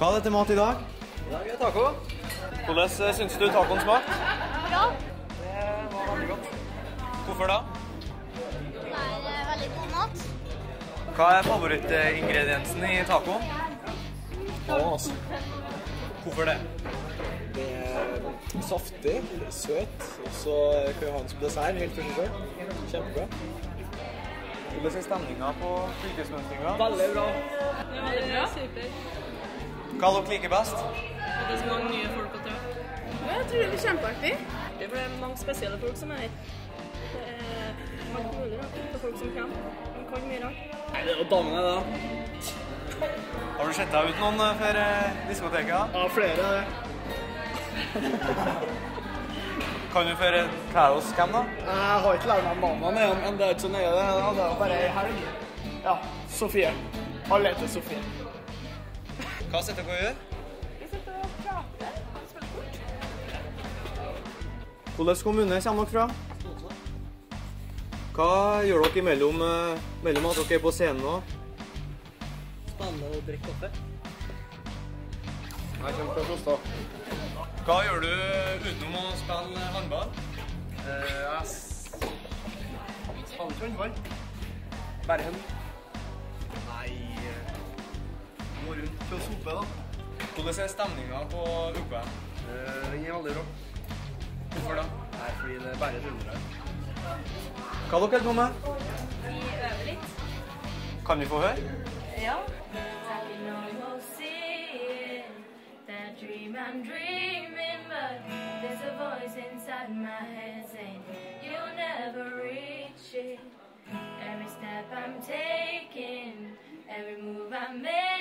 Hva er det til mat i dag? I dag er det taco. Hvordan synes du tacoen smakte? Bra. Det var veldig godt. Hvorfor da? Det er veldig god mat. Hva er favorittingrediensen i tacoen? Ås. Hvorfor det? Det er saftig, søt, og så kan vi ha den som dessert helt for seg selv. Kjempebra. Hvordan er stemningen på fylkesmønstringen? Veldig bra. Det er veldig bra. Super. Hva dere liker best? Det er så mange nye folk å treffe. Jeg tror det blir kjempeartig. Det er mange spesielle folk som er her. Det er alt mulig rart for folk som kommer. De kan mye rart. Nei, det er jo damene da. Har du sett deg ut noen før diskoteket? Ja, flere er det. Kan du før klære oss hvem da? Jeg har ikke lært meg navnene igjen, men det er ikke så nøye det. Det er jo bare en helg. Ja, Sofie. Alle heter Sofie. Hva sitter dere og gjør? Vi sitter og prater og spiller kort. Hvilken kommune kommer dere fra? Hva gjør dere imellom at dere er på scenen nå? Spennende å drikke kaffe. Jeg kommer fra Frosta. Hva gjør du utenom å spille håndball? Jeg spiller ikke håndball. Bare hund. Nei, gå rundt til å sope da. Hvordan er stemningen på UKM? Den er veldig bra. Hvorfor da? Nei, fordi det er bare trøndere. Hva dere holder på med? Vi øver litt. Kan vi få høre? Ja. That dream I'm dreaming, but there's a voice inside my head saying you'll never reach it. Every step I'm taking, every move I make.